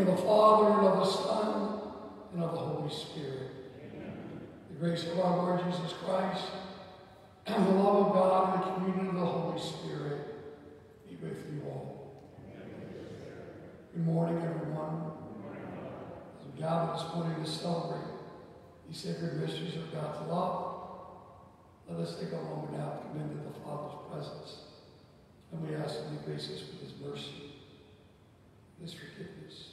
of the Father, and of the Son, and of the Holy Spirit. Amen. The grace of our Lord Jesus Christ, and the love of God, and the communion of the Holy Spirit be with you all. Amen. Good morning, everyone. As we gather this morning to celebrate these sacred mysteries of God's love, let us take a moment now to come into the Father's presence. And we ask him to grace us with his mercy, his forgiveness.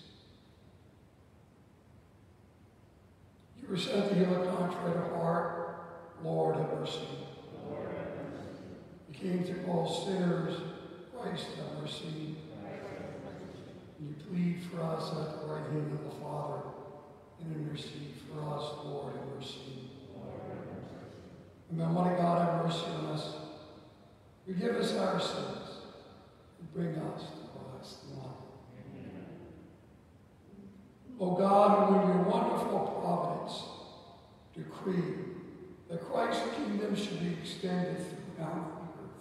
You were sent to heal a contrite of heart. Lord, have mercy. Lord, have mercy. You came to call sinners. Christ, have mercy. And you plead for us at the right hand of the Father, and intercede for us. Lord, have mercy. Lord, have mercy. And then, mighty God, have mercy on us. Forgive us our sins, and bring us to everlasting life. O God, who in your wonderful providence decreed that Christ's kingdom should be extended throughout the earth,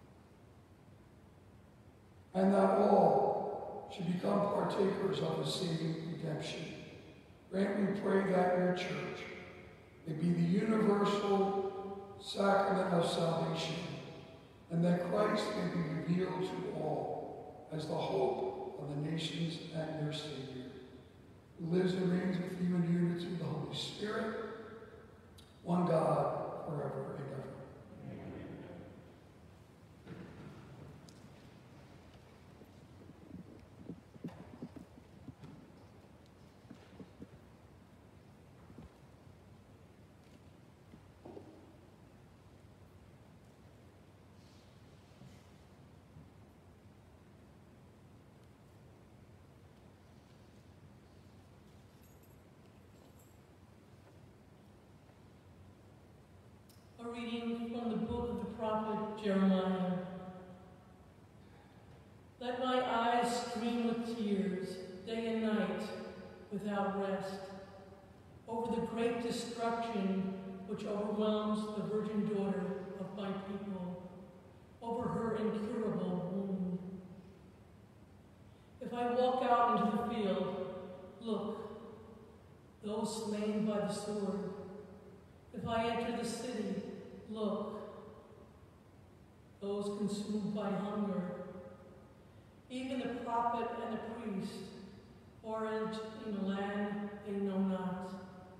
and that all should become partakers of his saving redemption, grant, we pray, that your church may be the universal sacrament of salvation, and that Christ may be revealed to all as the hope of the nations and their Savior, who lives and reigns with you in unity of the Holy Spirit, one God, forever and ever. A reading from the book of the prophet Jeremiah. Let my eyes stream with tears, day and night, without rest, over the great destruction which overwhelms the virgin daughter of my people, over her incurable wound. If I walk out into the field, look, those slain by the sword. If I enter the city, look, those consumed by hunger. Even the prophet and the priest forage in a land they know not.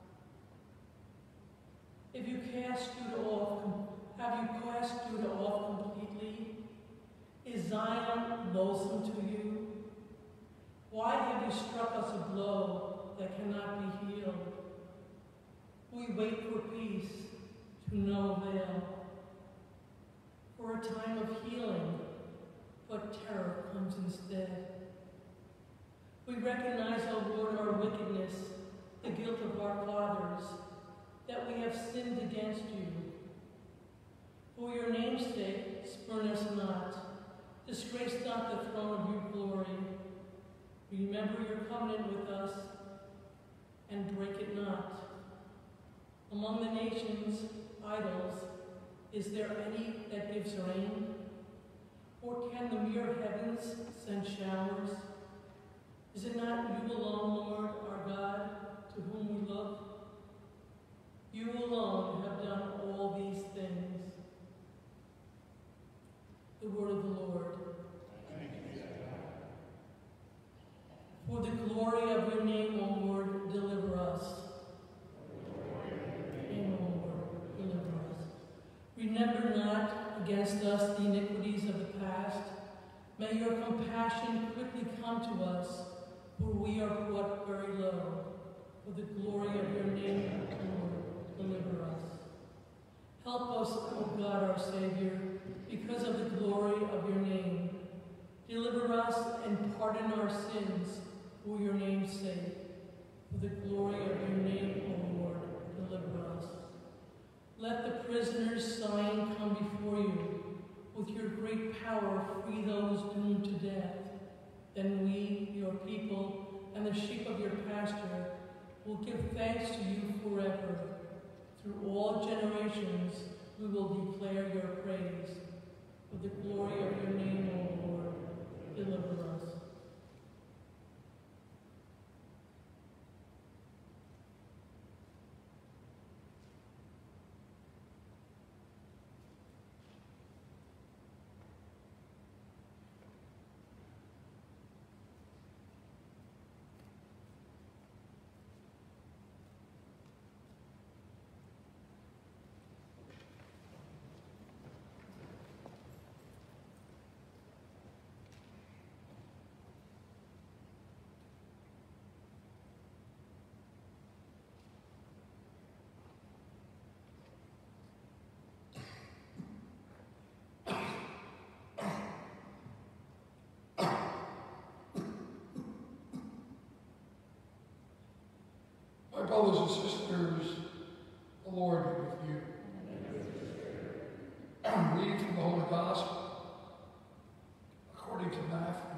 If you cast Judah off, have you cast Judah off completely? Is Zion loathsome to you? Why have you struck us a blow that cannot be healed? We wait for peace, to no avail. For a time of healing, but terror comes instead. We recognize, O Lord, our wickedness, the guilt of our fathers, that we have sinned against you. For your name's sake, spurn us not. Disgrace not the throne of your glory. Remember your covenant with us, and break it not. Among the nations, idols, is there any that gives rain? Or can the mere heavens send showers? Is it not you alone, Lord, our God, to whom we look? You alone have done all these things. The word of the Lord. For the glory of your name, O Lord, deliver us. Remember not against us the iniquities of the past. May your compassion quickly come to us, for we are brought very low. For the glory of your name, Lord, deliver us. Help us, O God, our Savior, because of the glory of your name. Deliver us and pardon our sins for your name's sake. For the glory of your name, O Lord, deliver us. Let the prisoners sighing come before you. With your great power, free those doomed to death. Then we, your people, and the sheep of your pasture, will give thanks to you forever. Through all generations, we will declare your praise. For the glory of your name, O Lord, deliver us. brothers and sisters, the Lord be with you. Reading from the Holy Gospel according to Matthew.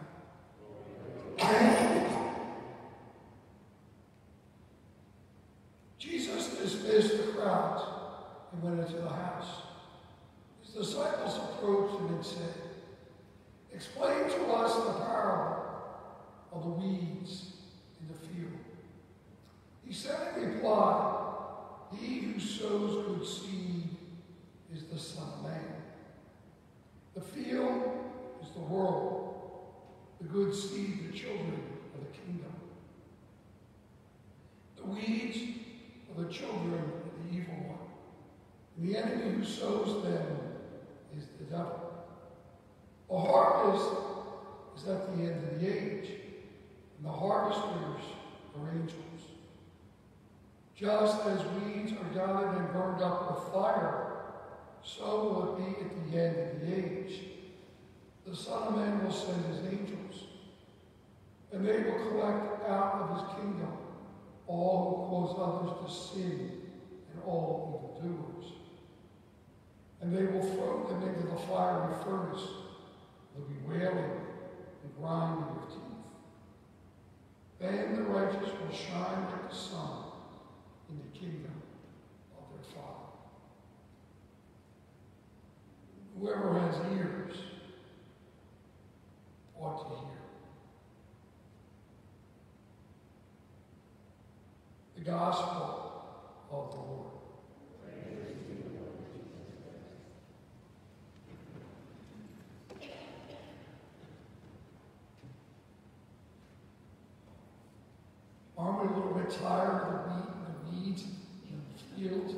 Jesus dismissed the crowds and went into the house. His disciples approached him and said, "Explain to us the parable of the weeds in the field." He said in reply, "He who sows good seed is the Son of Man. The field is the world, the good seed the children of the kingdom. The weeds are the children of the evil one, and the enemy who sows them is the devil. The harvest is at the end of the age, and the harvesters are angels. Just as weeds are gathered and burned up with fire, so will it be at the end of the age. The Son of Man will send his angels, and they will collect out of his kingdom all who cause others to sin and all evildoers. And they will throw them into the fiery furnace. There'll be wailing and grinding of teeth. Then the righteous will shine like the sun in the kingdom of their Father. Whoever has ears ought to hear." The Gospel of the Lord. Aren't we a little bit tired of the weeds in the fields?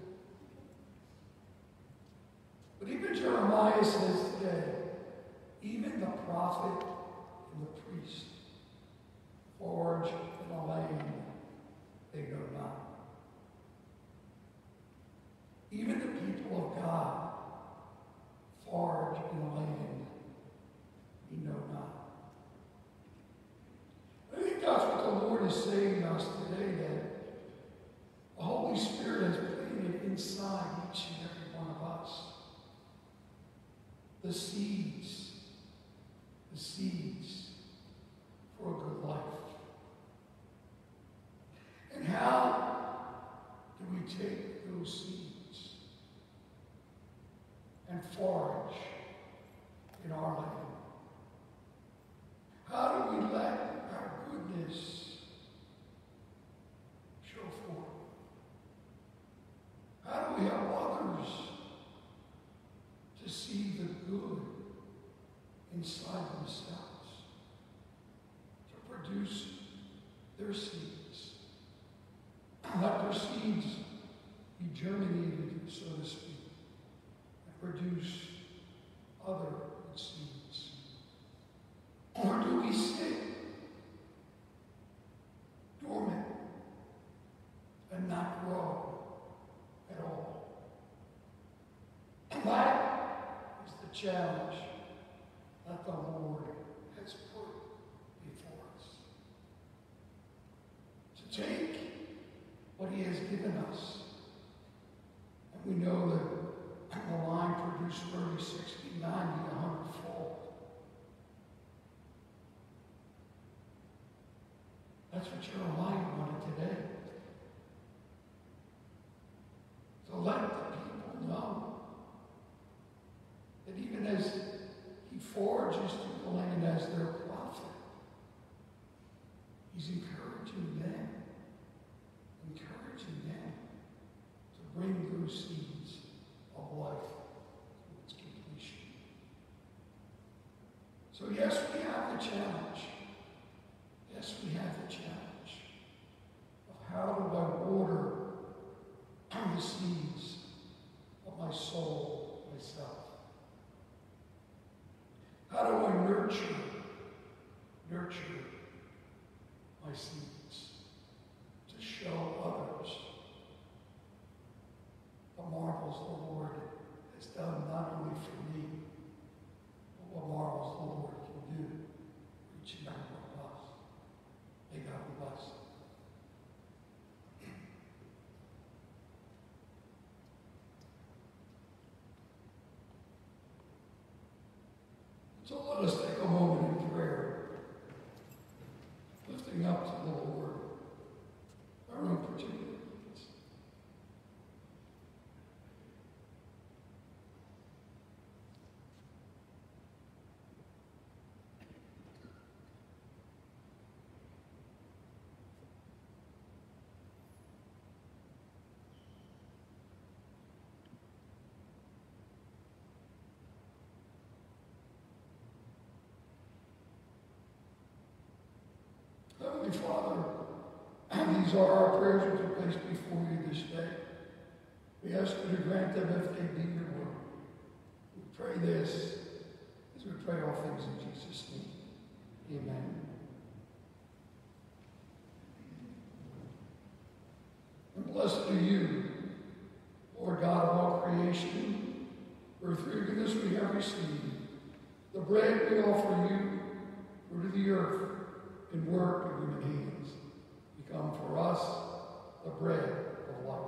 But even Jeremiah says today, even the prophet and the priest forage in the land they know not. Even the people of God forage in the land we know not. I think that's what the Lord is saying to us today, that the Holy Spirit has planted inside each and every one of us the seeds for a good life. And how do we take those seeds and forage in our land? How do we let our goodness show forth? How do we help others to see the good inside themselves, to produce their seeds? Let their seeds be germinated, so to speak, and produce other good seeds. Or do we sit dormant and not grow at all? And that is the challenge that the Lord has put before us. To take what he has given us, and we know that the line produced 30, 60, 90, 100-fold. That's what Jeremiah wanted today. To let the people know that even as he forages through the land as their prophet, he's encouraging them to bring those seeds of life to its completion. So yes, we have the challenge. Yes, we have the challenge of how do I water the seeds of my soul, myself? How do I nurture my seeds to show others the marvels the Lord has done, not only for me, but what marvels the Lord can do for each and every one of us. May God bless. So let us take a moment in prayer, lifting up to the Lord our own particular needs. Heavenly Father, these are our prayers which are placed before you this day. We ask you to grant them if they be your will. We pray this as we pray all things in Jesus' name. Amen. And blessed are you, Lord God of all creation, for through your goodness we have received the bread we offer you, fruit of the earth, and work of human hands. Become for us the bread of life.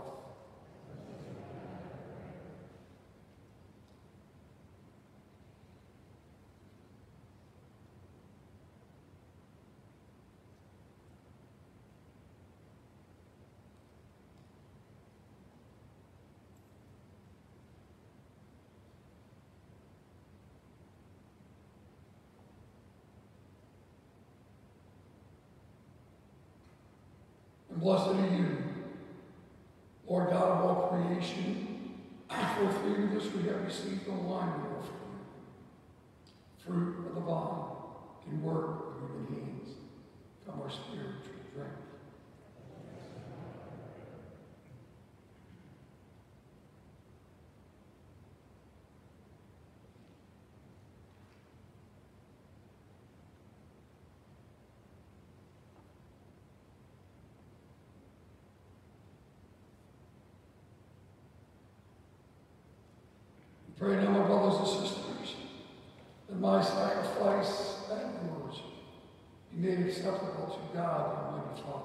And blessed are you, Lord God of all creation, for through this we have received the wine we offer you, fruit of the vine, and work of human hands. Come our spiritual drink. Pray now, my brothers and sisters, that my sacrifice and yours be made acceptable to God, the Almighty Father.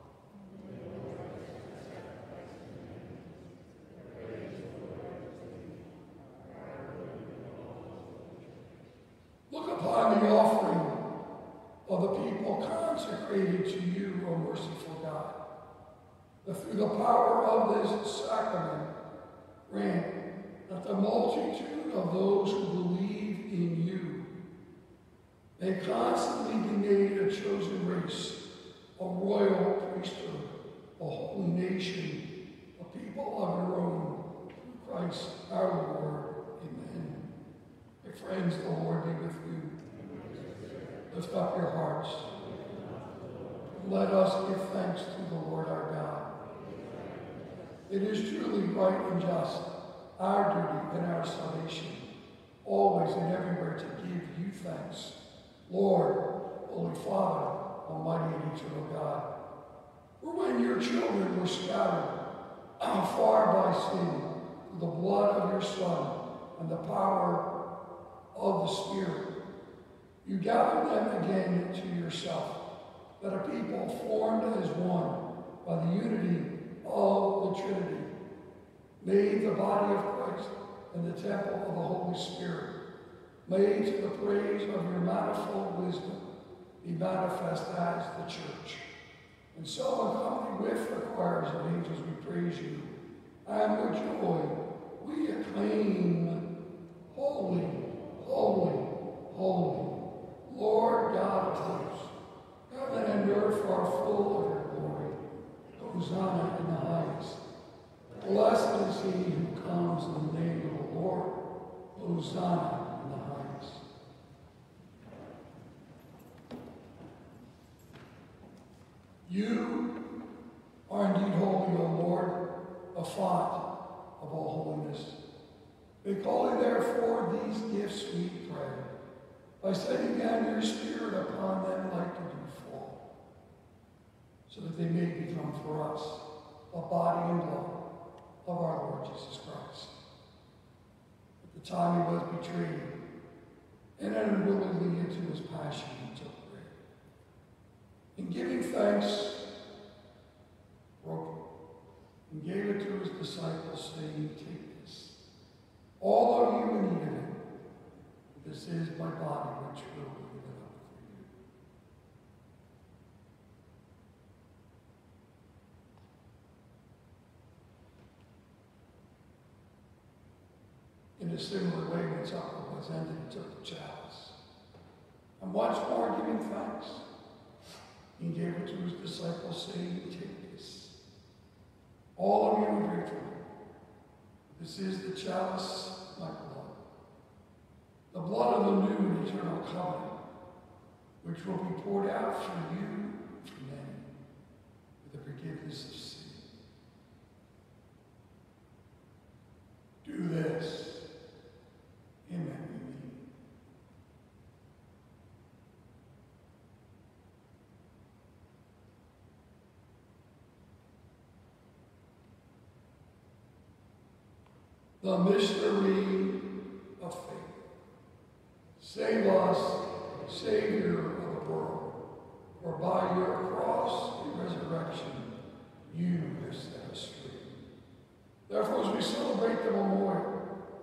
Look upon the offering of the people consecrated to you, O merciful God, that through the power of this sacrament grant that the multitude of those who believe in you may constantly be made a chosen race, a royal priesthood, a holy nation, a people of your own, through Christ our Lord. Amen. My friends, the Lord be with you. Lift up your hearts. Let us give thanks to the Lord our God. It is truly right and just, our duty and our salvation, always and everywhere to give you thanks, Lord, Holy Father, Almighty and eternal God. For when your children were scattered far by sin, through the blood of your Son and the power of the Spirit, you gathered them again to yourself, that a people formed as one by the unity of the Trinity, made the body of Christ and the temple of the Holy Spirit, made to the praise of your manifold wisdom, be manifest as the church. And so, accompanied with the choirs of angels, we praise you, and with joy we acclaim, Holy, holy, holy, Lord God of hosts. Heaven and earth are full of your glory. Hosanna in the highest. Blessed is he who comes in the name of the Lord. Hosanna in the highest. You are indeed holy, O Lord, a font of all holiness. Make holy, therefore, these gifts, we pray, by sending down your Spirit upon them like the dewfall, so that they may become for us a body and blood of our Lord Jesus Christ. At the time he was betrayed and entered willingly into his passion, he took bread. In giving thanks, broke it and gave it to his disciples, saying, "Take this, all of you, and eat of it. This This is my body, which will be given up for you. In a similar way, when supper was ended, he took the chalice. And once more giving thanks, he gave it to his disciples, saying, "Take this. All of you and drink from it. This is the chalice of my blood, the blood of the new and eternal covenant, which will be poured out for you and for many for the forgiveness of sin. Do this in memory of me." The mystery of faith. Save us, Savior of the world, for by your cross and resurrection, you have set us free. Therefore, as we celebrate the memorial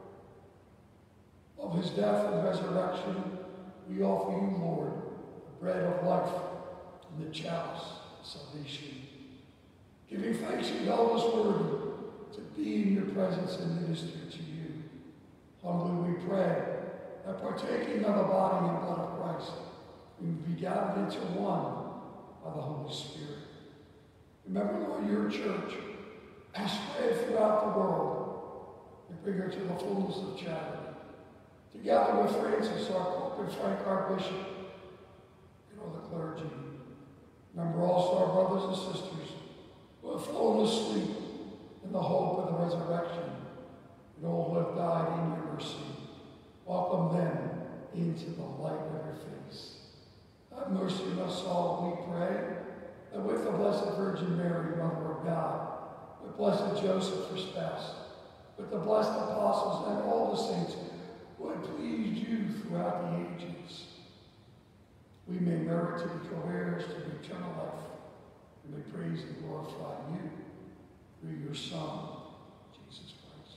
of his death and resurrection, we offer you, Lord, the bread of life and the chalice of salvation. Giving thanks, you held us worthy to be in your presence and minister to you. Humbly we pray that partaking of the body and blood of Christ, we may be gathered into one by the Holy Spirit. Remember, Lord, your church has spread throughout the world and bring her to the fullness of charity. Together with Francis, our Pope, and Frank, our Bishop, and all the clergy. Remember also our brothers and sisters who have fallen asleep in the hope of the resurrection, and all who have died in your mercy. Welcome them into the light of your face. Have mercy on us all, we pray, that with the Blessed Virgin Mary, Mother of God, with Blessed Joseph, her spouse, with the blessed apostles and all the saints who have pleased you throughout the ages, we may merit to be co-heirs to eternal life, and may praise and glorify you through your Son, Jesus Christ.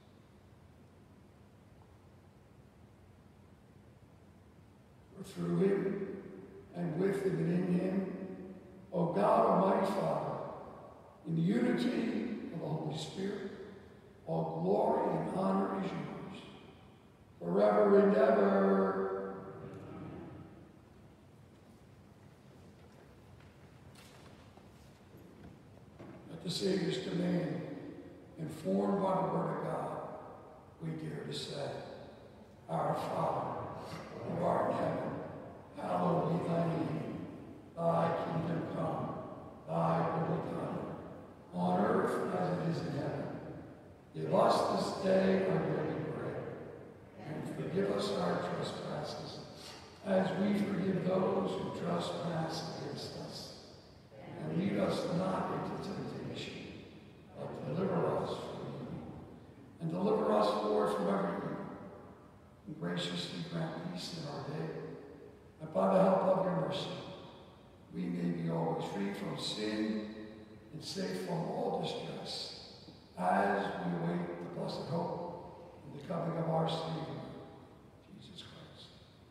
For through him, and with him, and in him, O God, Almighty Father, in the unity of the Holy Spirit, all glory and honor is yours, forever and ever. At the Savior's command, informed by the Word of God, we dare to say, Our Father, who art in heaven, hallowed be thy name. Thy kingdom come, thy will be done, on earth as it is in heaven. Give us this day our daily bread, and forgive us our trespasses, as we forgive those who trespass against us. And lead us not into temptation, but deliver us from evil. And deliver us, Lord, from every evil. And graciously grant peace in our day, that by the help of your mercy, we may be always free from sin and safe from all distress, as we await the blessed hope and the coming of our Savior, Jesus Christ.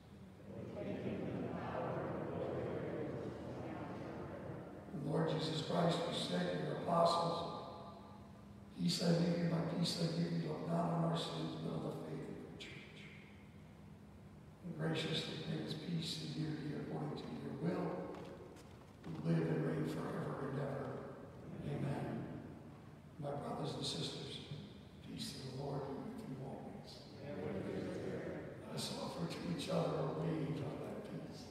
And Lord Jesus Christ, you said to your apostles, "Peace I leave you, my peace I give you, look not on our sins, but on the faith of your church." And graciously bring us peace and unity according to your will, who live and reign forever and ever. Amen. My brothers and sisters, peace to the Lord be with you always. Let us offer to each other a wave of that peace.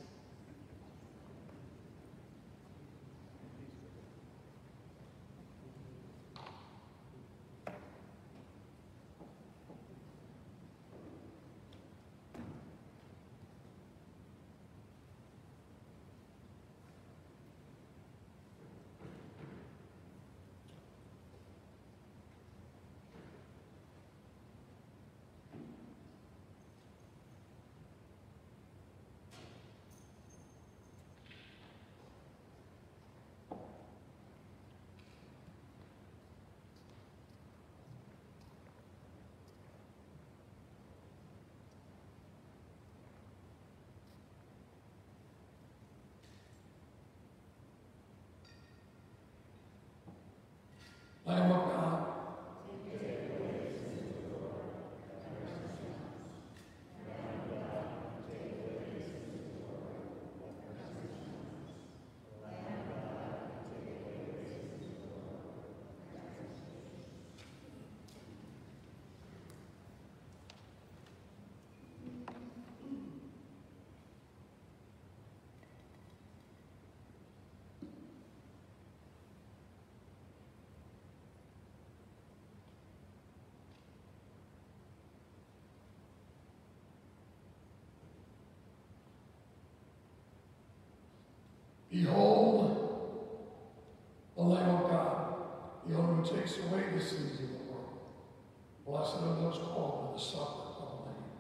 Behold, the Lamb of God, the one who takes away the sins of the world. Blessed are those called to the supper of the Lamb.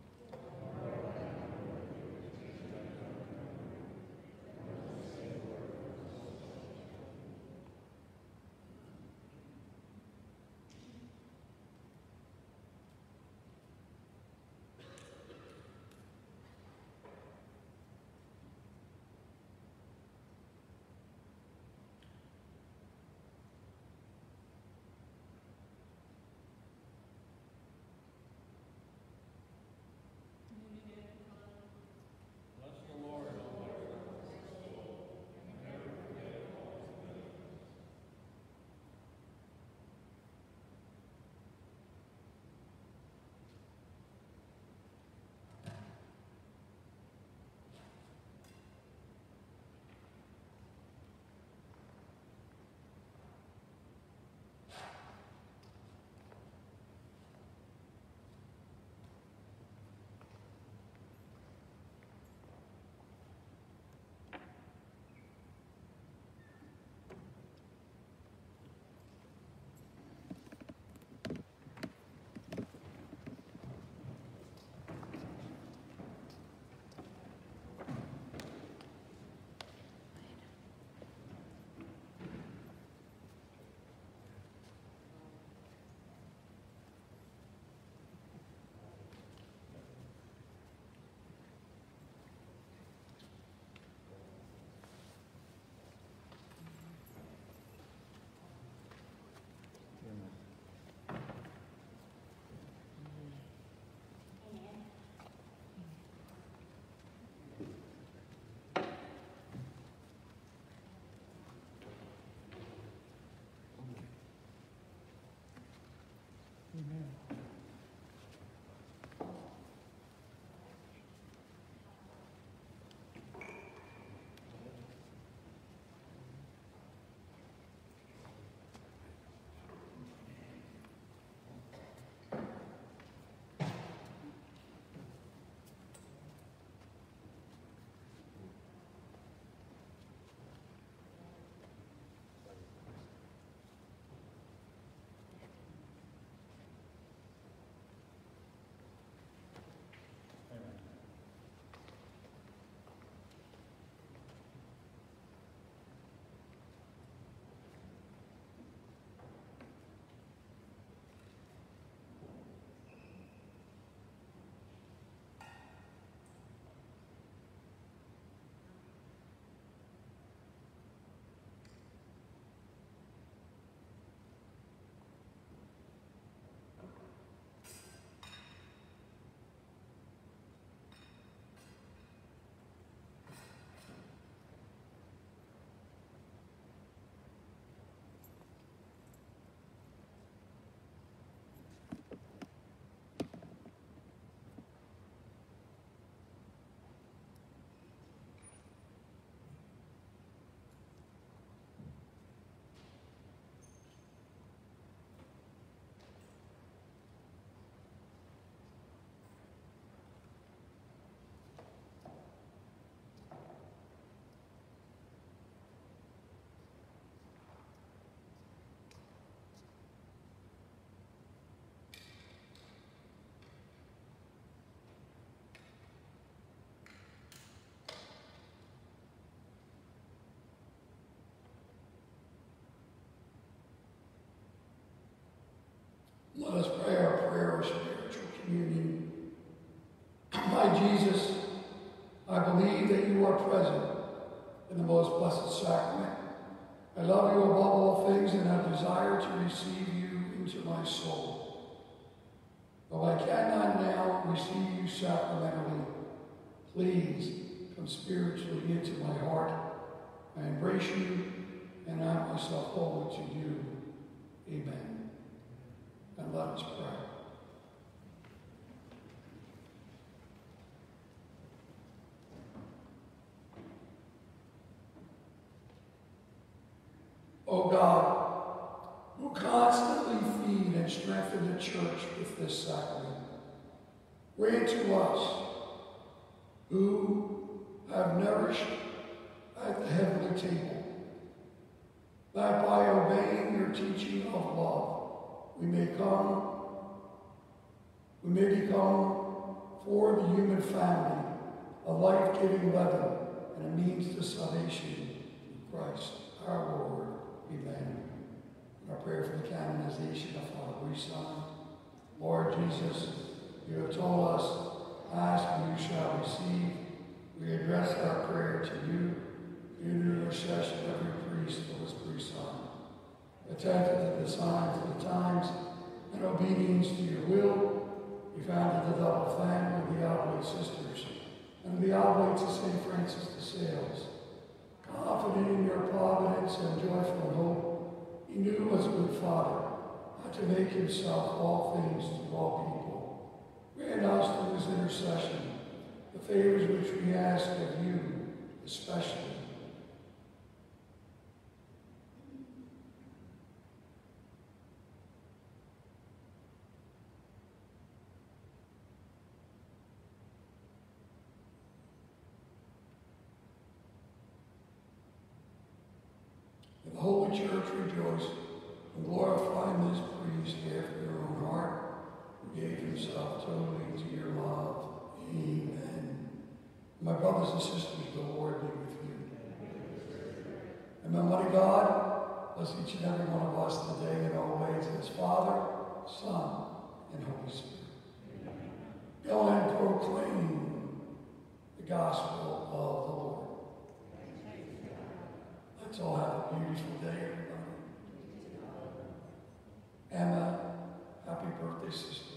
Let us pray our prayer of spiritual communion. My Jesus, I believe that you are present in the most blessed sacrament. I love you above all things, and I desire to receive you into my soul. Though I cannot now receive you sacramentally, please come spiritually into my heart. I embrace you, and I myself hold to you. Amen. And let us pray. O God, who constantly feed and strengthen the church with this sacrament, grant to us, who have nourished at the heavenly table, that by obeying your teaching of love, we may become for the human family a life-giving leaven and a means to salvation through Christ our Lord. Amen. Our prayer for the canonization of Father Brisson. Lord Jesus, you have told us, ask and you shall receive. We address our prayer to you, through the intercession of every priest of this Brisson. Attentive to the signs of the times and obedience to your will, we founded the double family of the Oblate Sisters and the Oblates of St. Francis de Sales. Confident in your providence and joyful in hope, he knew as a good father how to make himself all things to all people. Grant us through his intercession the favors which we ask of you especially. The Holy Church rejoice and glorify this priest after your own heart, who gave himself totally to your love. Amen. My brothers and sisters, the Lord be with you. And Almighty God, bless each and every one of us today in all ways, as Father, Son, and Holy Spirit. Go and proclaim the gospel of the Lord. Let's all have a beautiful day, everybody. Emma, happy birthday, sister.